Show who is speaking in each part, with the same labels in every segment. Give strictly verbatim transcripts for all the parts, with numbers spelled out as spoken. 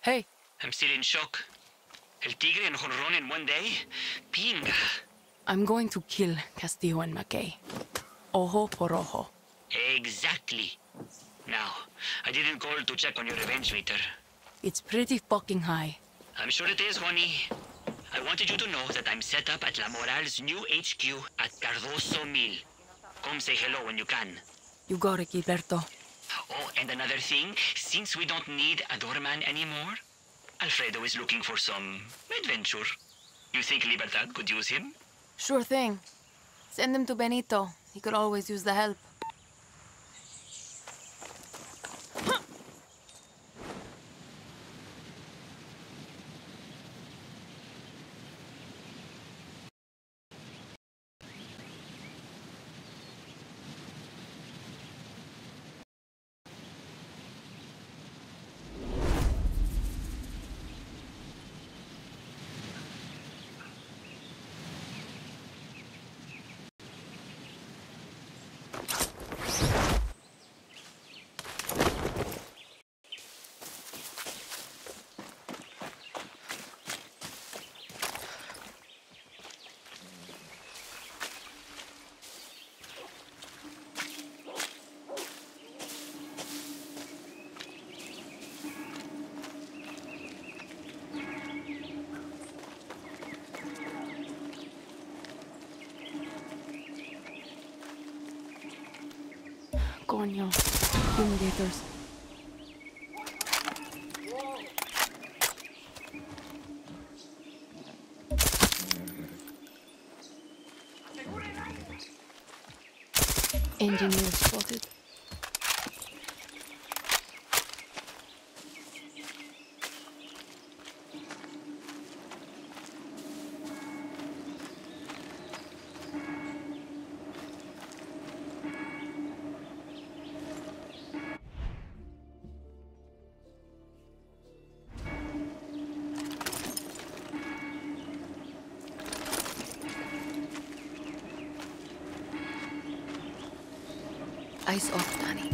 Speaker 1: Hey.
Speaker 2: I'm still in shock. El Tigre and Jonron in one day? Pinga.
Speaker 1: I'm going to kill Castillo and McKay. Ojo por ojo.
Speaker 2: Exactly. Now, I didn't call to check on your revenge meter.
Speaker 1: It's pretty fucking high.
Speaker 2: I'm sure it is, honey. I wanted you to know that I'm set up at La Moral's new H Q at Cardoso Mill. Come say hello when you can.
Speaker 1: You got it, Gilberto.
Speaker 2: Oh, and another thing, since we don't need a doorman anymore, Alfredo is looking for some adventure. You think Libertad could use him?
Speaker 1: Sure thing. Send him to Benito. He could always use the help. Coño. Fumigators. Engineer spotted. Eyes off, Danny.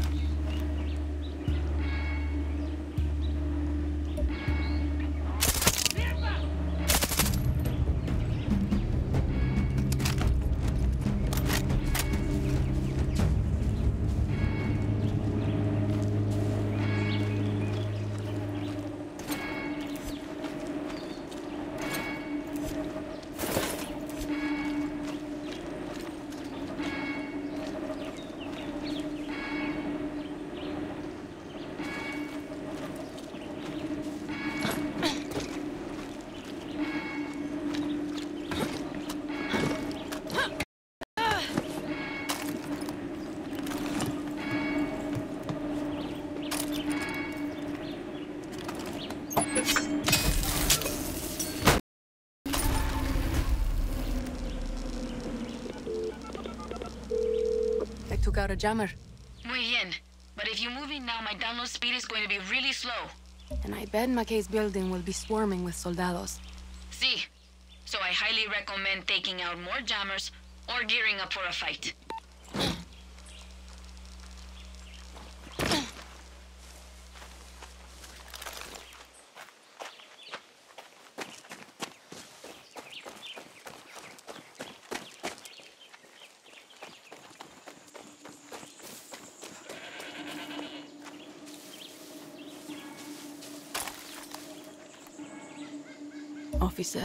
Speaker 1: I took out a jammer.
Speaker 3: Muy bien. But if you move in now, my download speed is going to be really slow.
Speaker 1: And I bet McKay's building will be swarming with soldados.
Speaker 3: See? So I highly recommend taking out more jammers or gearing up for a fight.
Speaker 1: Officer.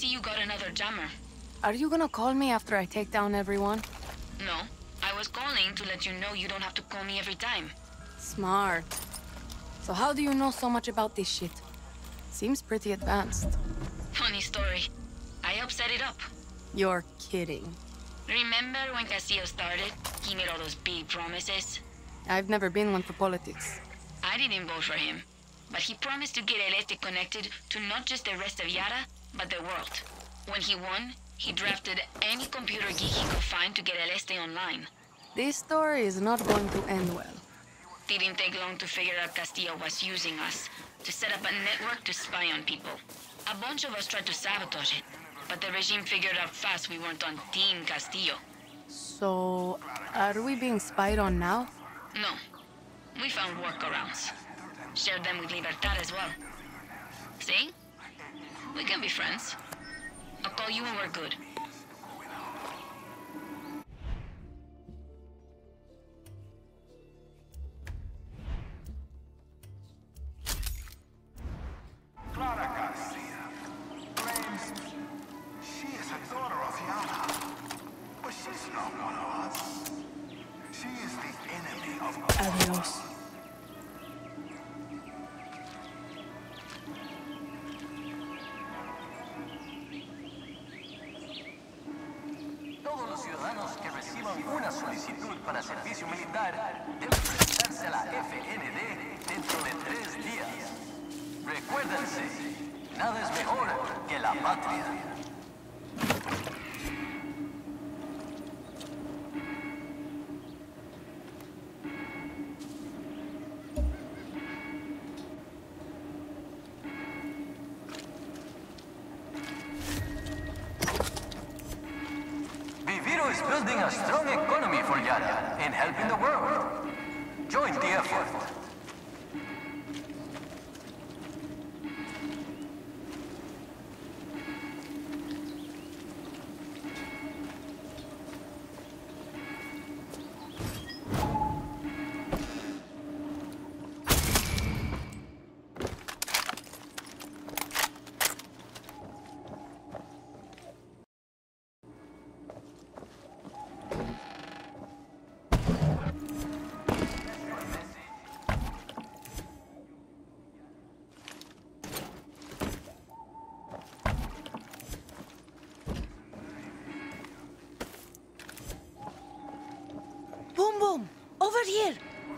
Speaker 3: see you got another jammer.
Speaker 1: Are you gonna call me after I take down everyone?
Speaker 3: No, I was calling to let you know you don't have to call me every time.
Speaker 1: Smart. So how do you know so much about this shit? Seems pretty advanced.
Speaker 3: Funny story. I helped set it up.
Speaker 1: You're kidding.
Speaker 3: Remember when Castillo started? He made all those big promises.
Speaker 1: I've never been one for politics.
Speaker 3: I didn't vote for him, but he promised to get El Este connected to not just the rest of Yara, but the world. When he won, he drafted any computer geek he could find to get El Este online.
Speaker 1: This story is not going to end well.
Speaker 3: Didn't take long to figure out Castillo was using us to set up a network to spy on people. A bunch of us tried to sabotage it, but the regime figured out fast we weren't on Team Castillo.
Speaker 1: So, are we being spied on now?
Speaker 3: No. We found workarounds. Shared them with Libertad as well. See? We can be friends. I'll call you when we're good.
Speaker 4: Clara Garcia claims she is a daughter of Yara, but she's not one of us. She is the enemy of
Speaker 1: Adios.
Speaker 5: Todos los ciudadanos que reciban una solicitud para servicio militar deben presentarse a la F N D dentro de tres días. Recuérdense, nada es mejor que la patria. Viviro is building a strong economy for Yara and helping the world. Join the effort.
Speaker 1: Boom boom! Over here!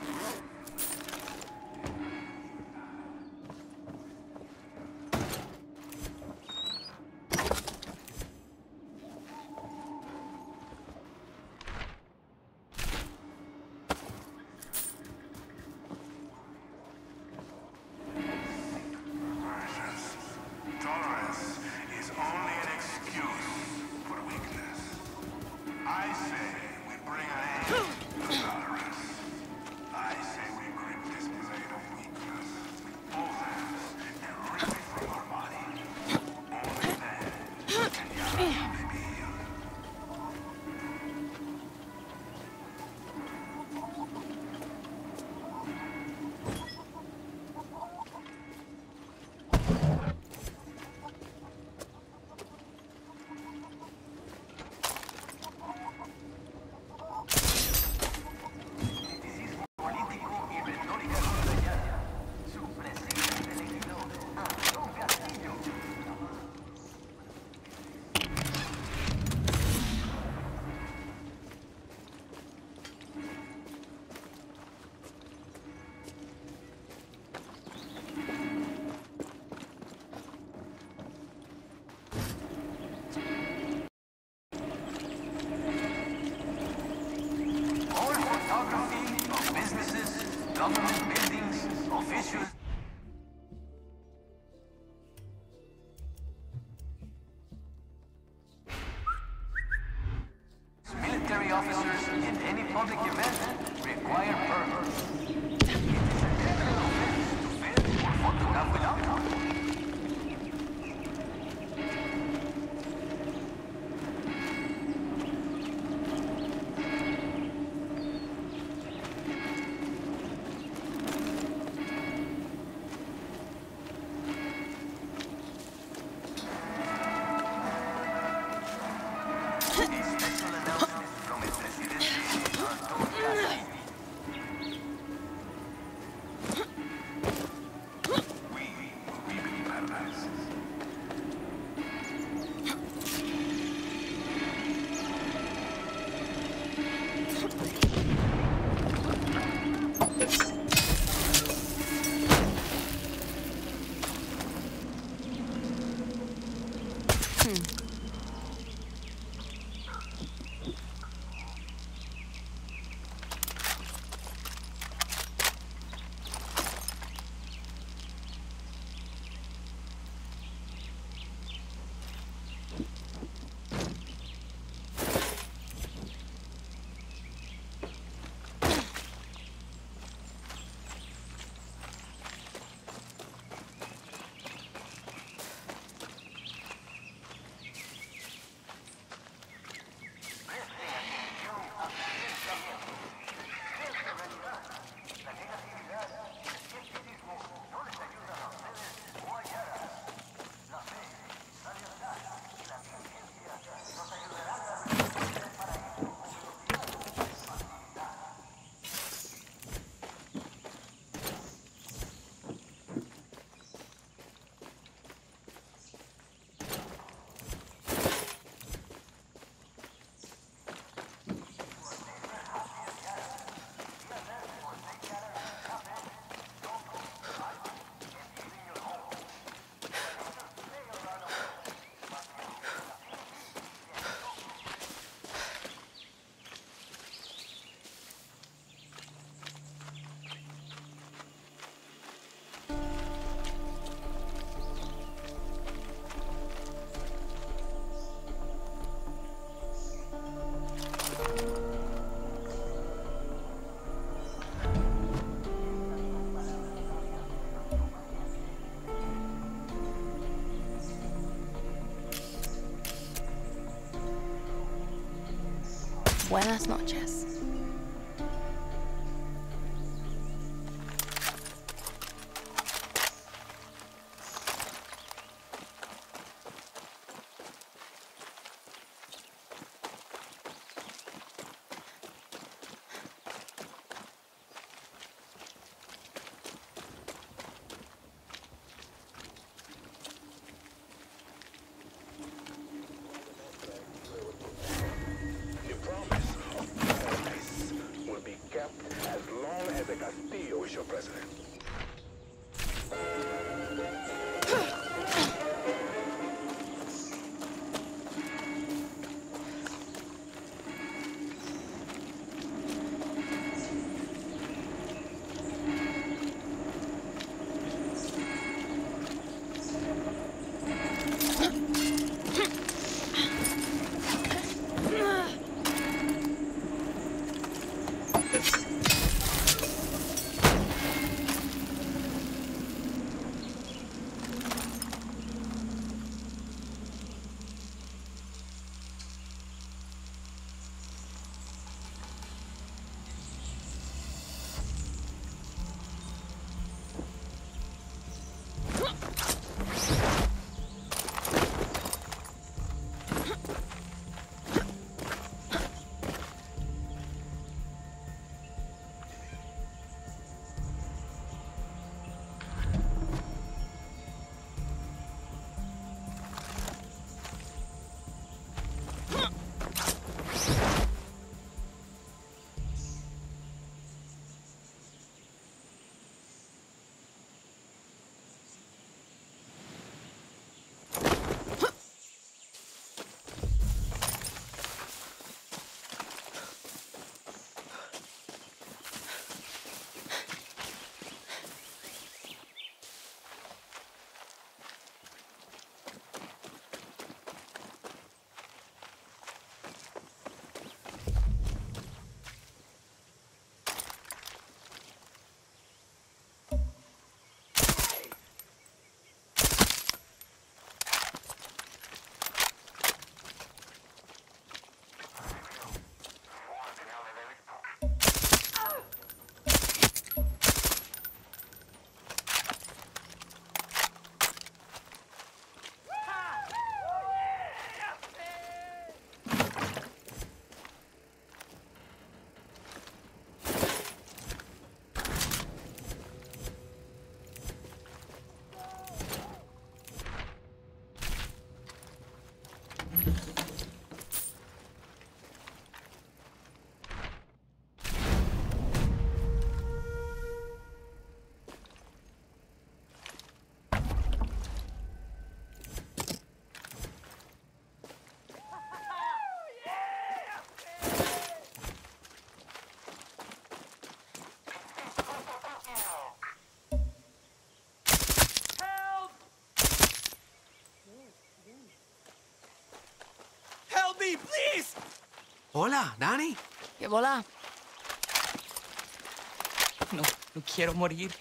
Speaker 4: tolerance is only an excuse for weakness. I say we bring an end to tolerance. I say we grip this blade of weakness with both hands and rip it from our body. Only then can Yara be healed.
Speaker 5: Government buildings, officials. Military officers in any public event require permits. It is a criminal offense to film or photograph without one.
Speaker 1: Buenas noches.
Speaker 6: me, please!
Speaker 7: Hola, Danny.
Speaker 1: Que volá.
Speaker 6: No, no quiero morir.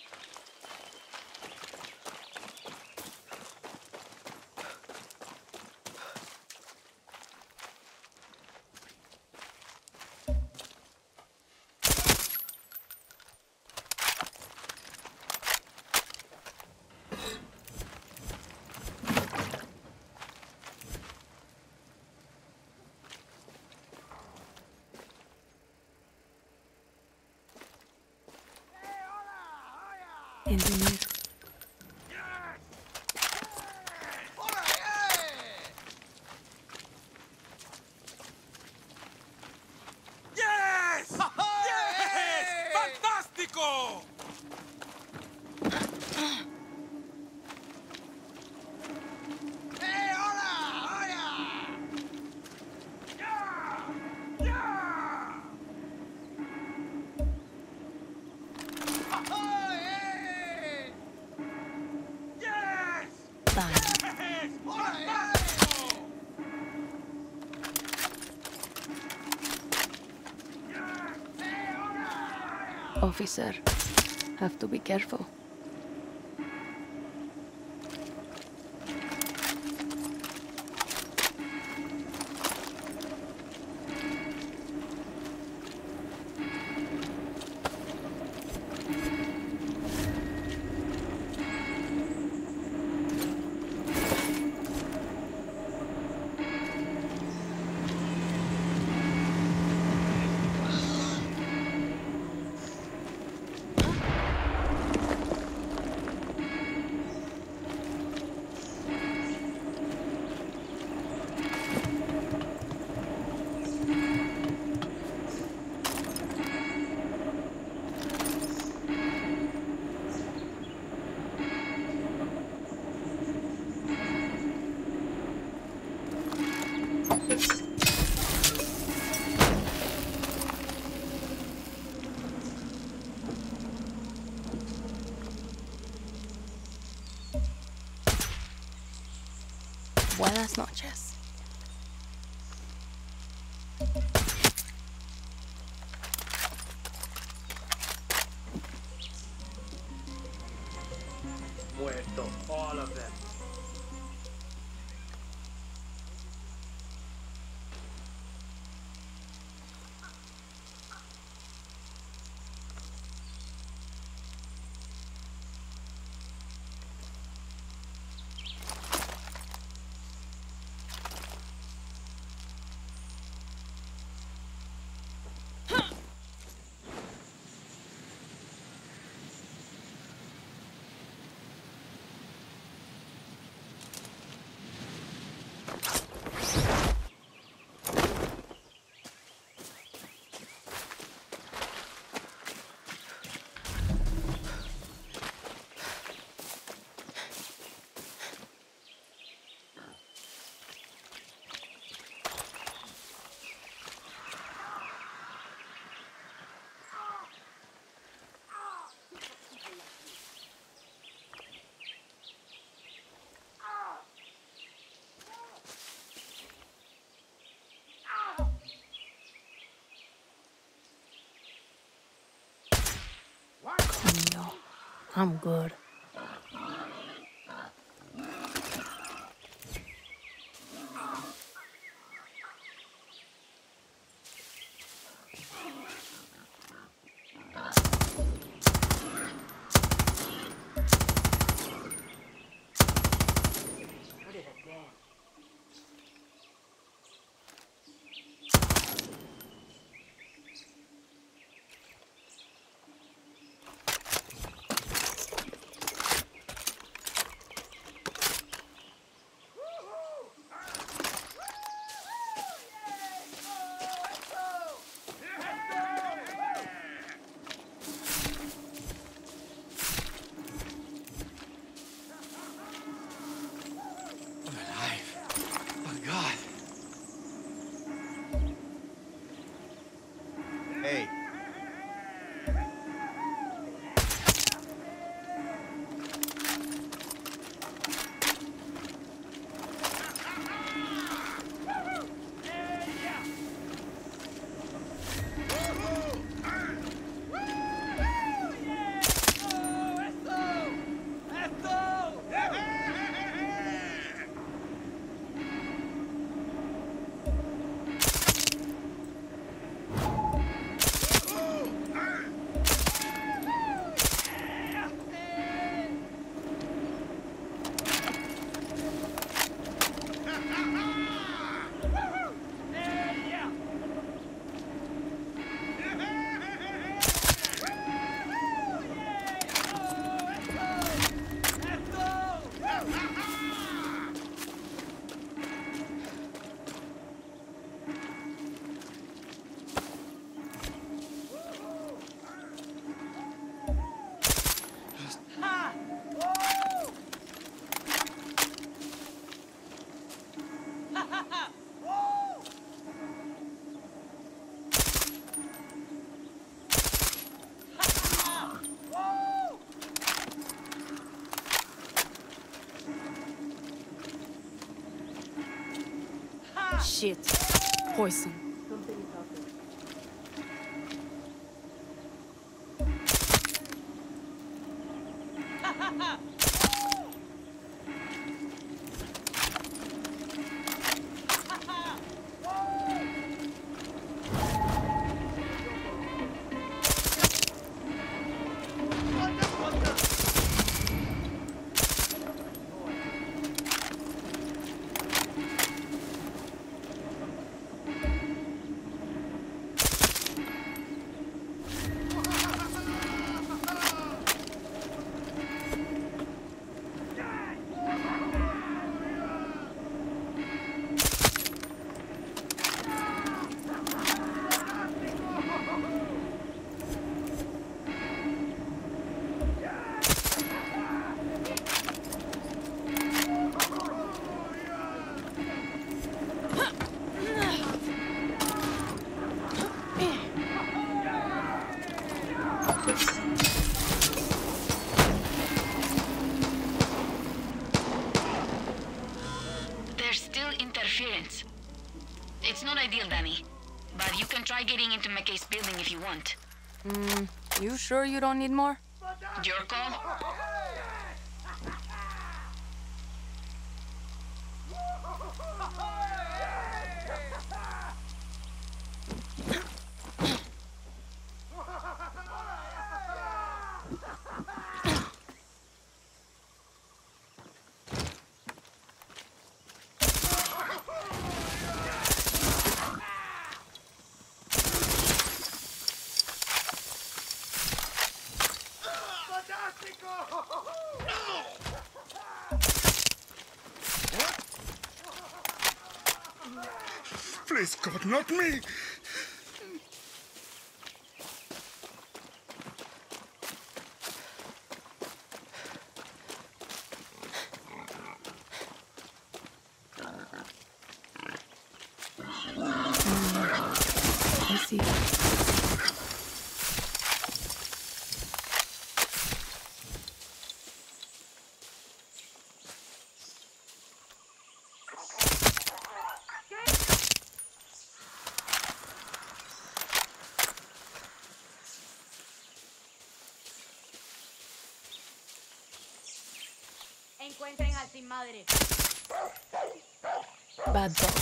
Speaker 1: Engineer.
Speaker 6: Yes! Yes! Fantastico!
Speaker 1: Officer, have to be careful. Buenas noches.
Speaker 7: Muerto, all of them.
Speaker 1: Coño, I'm good. Shit. Poison.
Speaker 3: There's still interference. It's not ideal, Danny. But you can try getting into McKay's building if you want.
Speaker 1: Hmm, you sure you don't need more?
Speaker 3: Your call?
Speaker 4: Please, God, not me!
Speaker 1: I see.
Speaker 8: Encuentren al sin madre.
Speaker 1: Bad dog.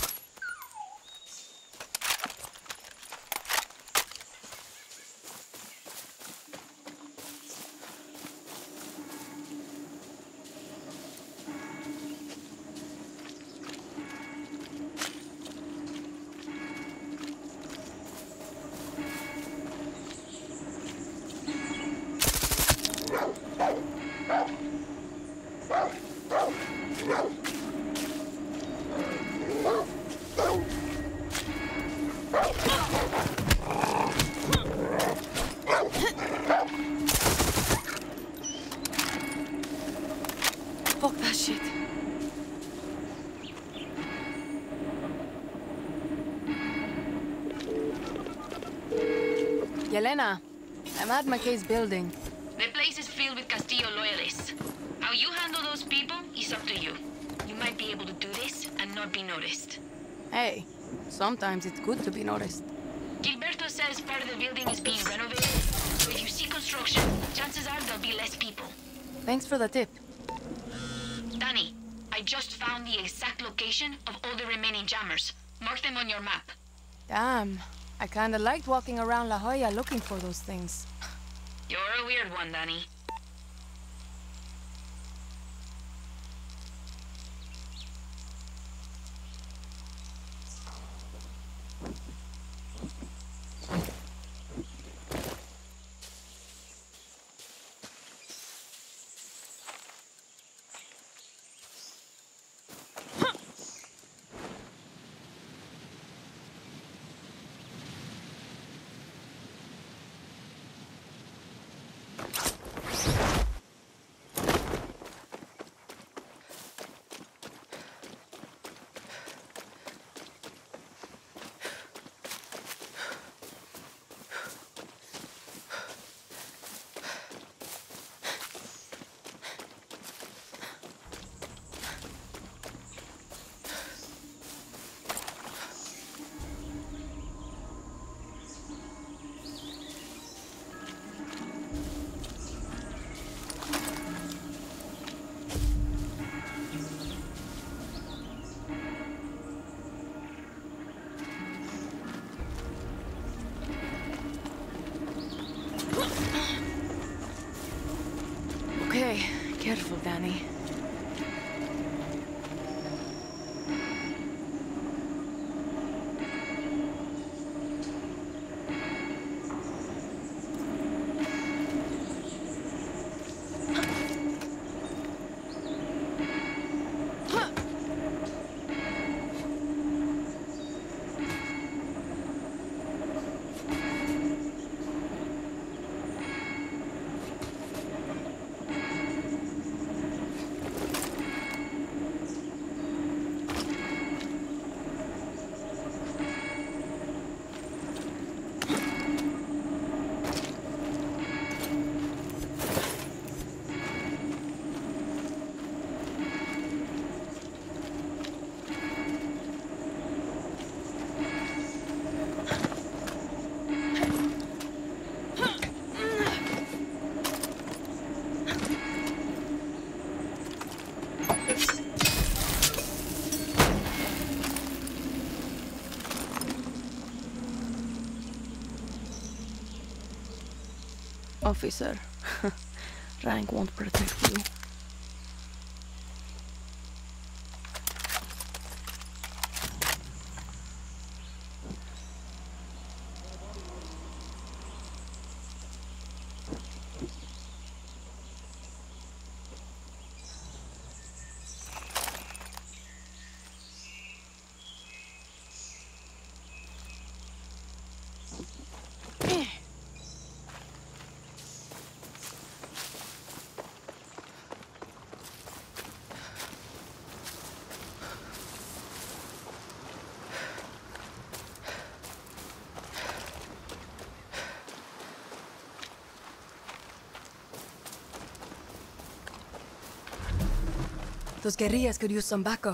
Speaker 1: Fuck that shit. Yelena, I'm at McKay's building.
Speaker 3: The place is filled with Castillo loyalists. How you handle those people is up to you. You might be able to do this and not be noticed.
Speaker 1: Hey, sometimes it's good to be noticed.
Speaker 3: Gilberto says part of the building is being renovated. So if you see construction, chances are there'll be less people.
Speaker 1: Thanks for the tip.
Speaker 3: Danny, I just found the exact location of all the remaining jammers. Mark them on your map.
Speaker 1: Damn, I kinda liked walking around La Jolla looking for those things.
Speaker 3: You're a weird one, Danny.
Speaker 1: Officer. Rank won't protect you. Those guerrillas could use some backup.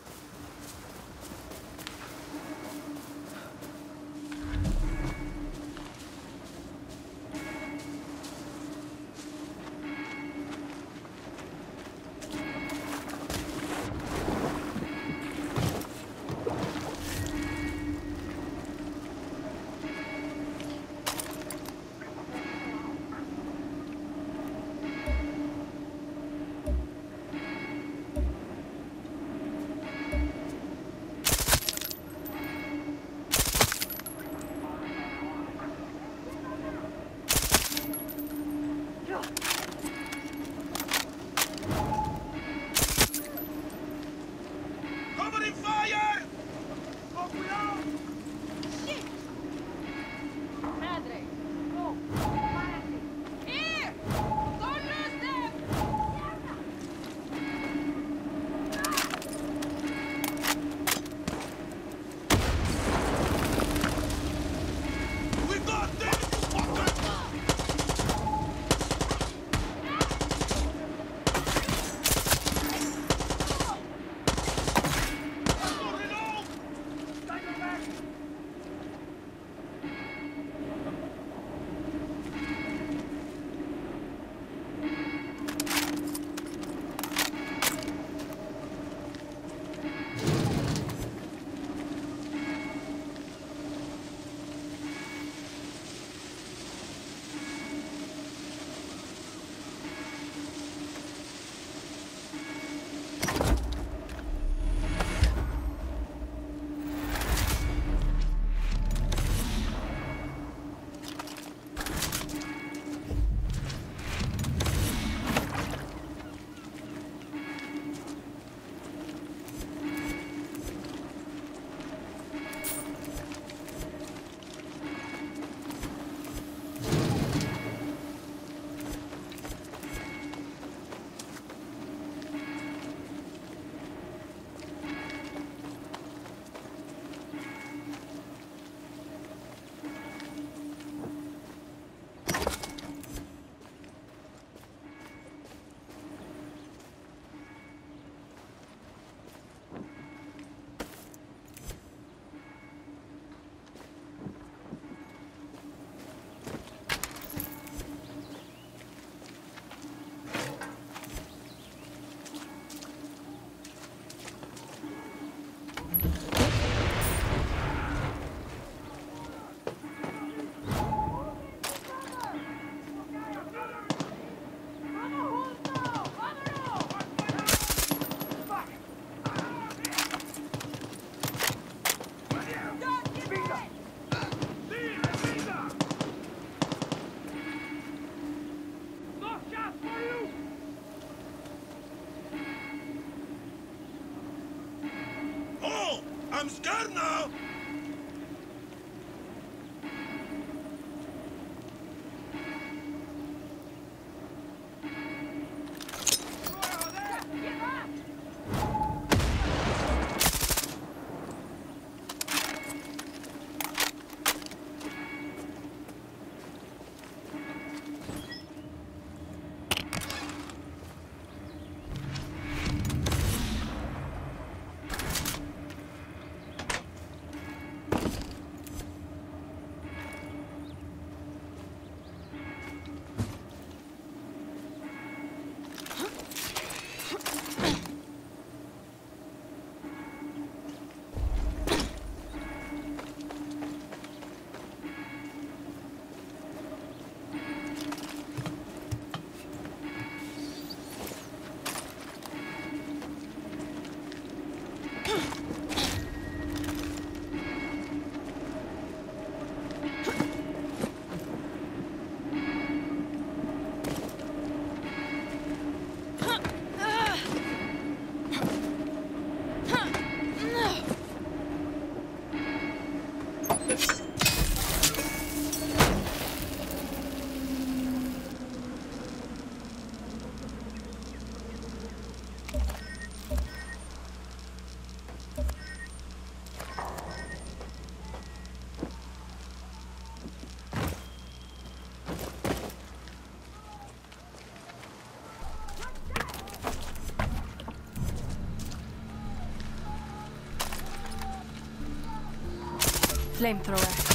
Speaker 6: I'm scared now!
Speaker 1: Flamethrower.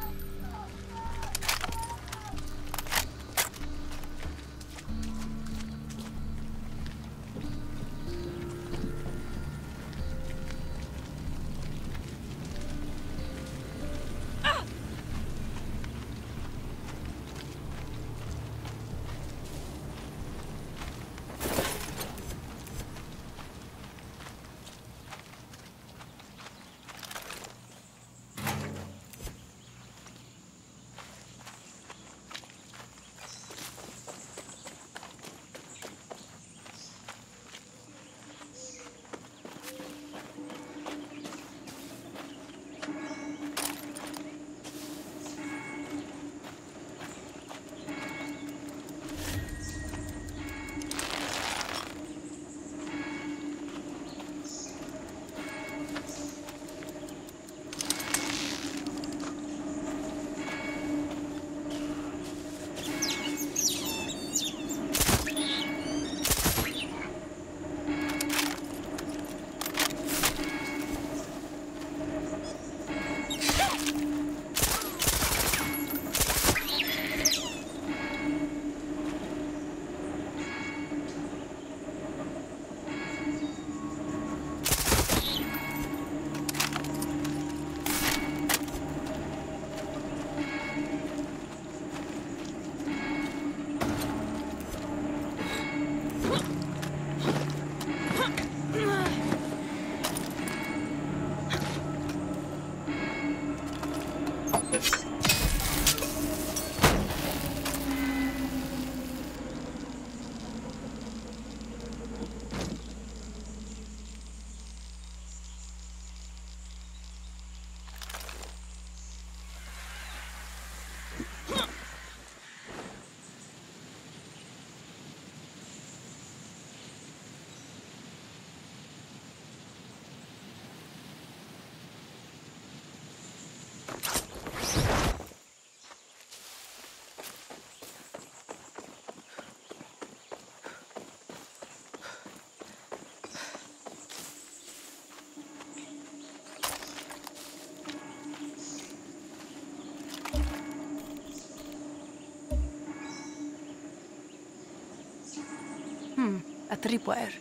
Speaker 1: A tripwire.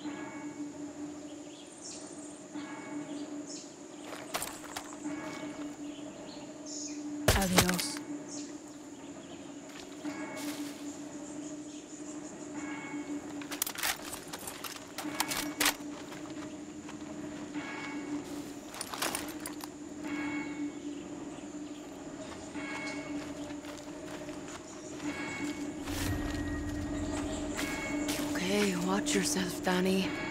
Speaker 1: Adios. Okay, watch yourself, Danny.